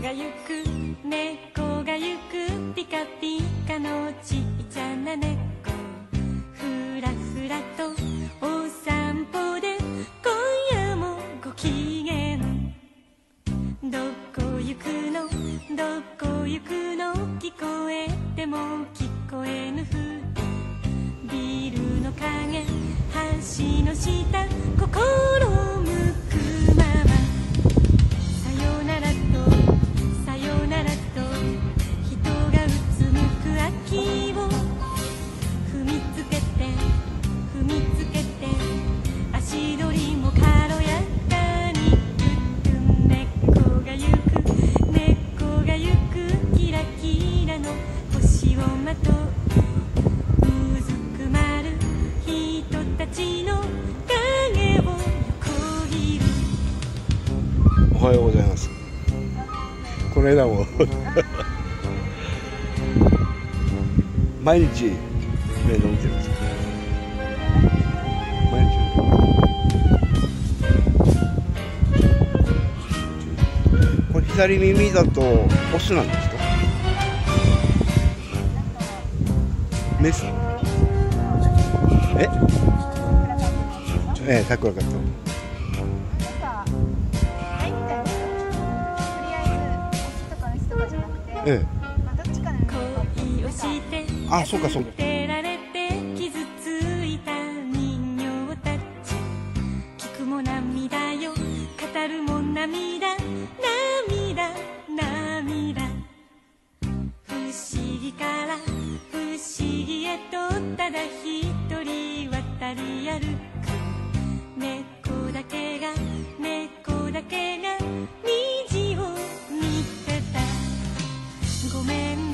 がゆく猫がゆくピカピカのちっちゃな猫ふらふらとお散歩で今夜もご機嫌どこ行くのどこ行くの聞こえても聞こえぬふりビルの影橋の下心向くままさよならとさよならと人がうつむく秋を踏みつけて踏みつけて足取りも軽やかに猫がゆく猫がゆくキラキラの星をまとううずくまる人たちの影を横切る。 おはようございます。この間も毎日面倒見てるんです。毎日これ左耳だとオスなんですか？メス？桜かと。あ、そうかそうか。 傷ついた人形たち聞くも涙よ語るも涙涙涙不思議から不思議へとただ一人渡り歩く猫だけが虹を見てたごめん